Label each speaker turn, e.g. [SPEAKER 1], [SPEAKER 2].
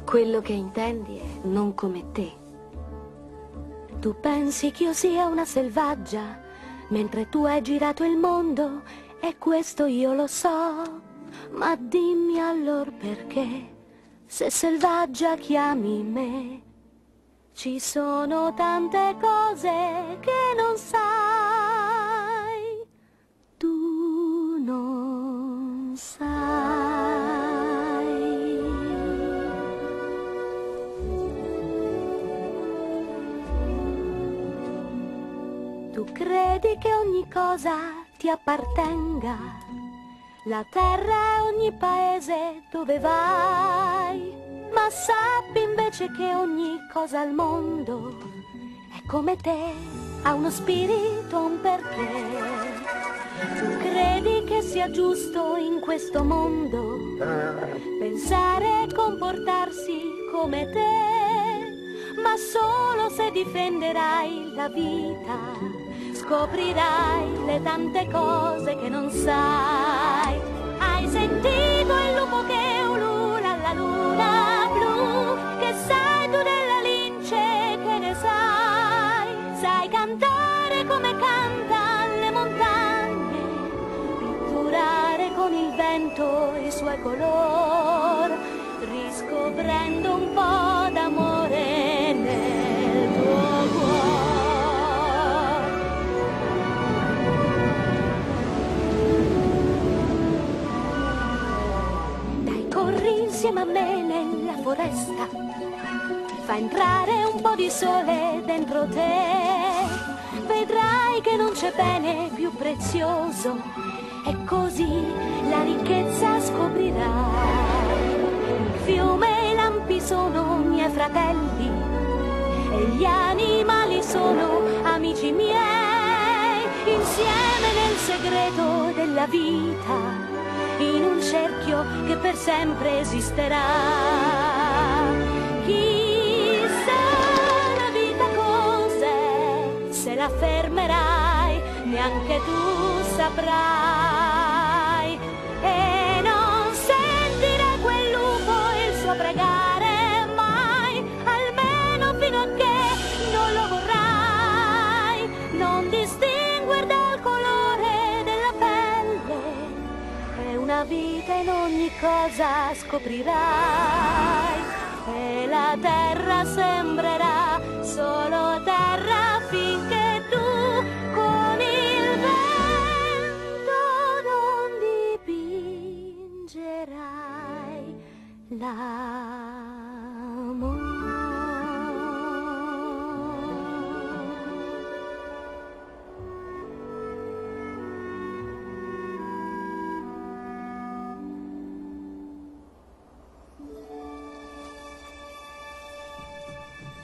[SPEAKER 1] Quello che intendi è non come te.
[SPEAKER 2] Tu pensi che io sia una selvaggia, mentre tu hai girato il mondo, e questo io lo so. Ma dimmi allora perché, se selvaggia chiami me. Ci sono tante cose che non sai, tu non sai. Tu credi che ogni cosa ti appartenga, la terra e ogni paese dove vai, ma sappi invece che ogni cosa al mondo è come te, ha uno spirito, un perché. Tu credi che sia giusto in questo mondo pensare e comportarsi come te, ma solo se difenderai la vita scoprirai le tante cose che non sai. Hai sentito il lupo che ulula alla luna blu? Che sai tu della lince, che ne sai? Sai cantare come canta le montagne, pitturare con il vento i suoi colori, riscoprendo un po' d'amore nel tuo cuore. Insieme a me nella foresta, fa entrare un po' di sole dentro te, vedrai che non c'è bene più prezioso, e così la ricchezza scoprirai. Il fiume e i lampi sono miei fratelli, e gli animali sono amici miei, insieme nel segreto della vita, in un cerchio che per sempre esisterà. Chissà la vita cos'è, se la fermerai, neanche tu saprai. E non sentirai quel lupo il suo pregare mai, almeno fino a che non lo vorrai. Non distinguere dal colore della pelle, una vita in ogni cosa scoprirai, e la terra sembrerà solo terra finché tu con il vento non dipingerai la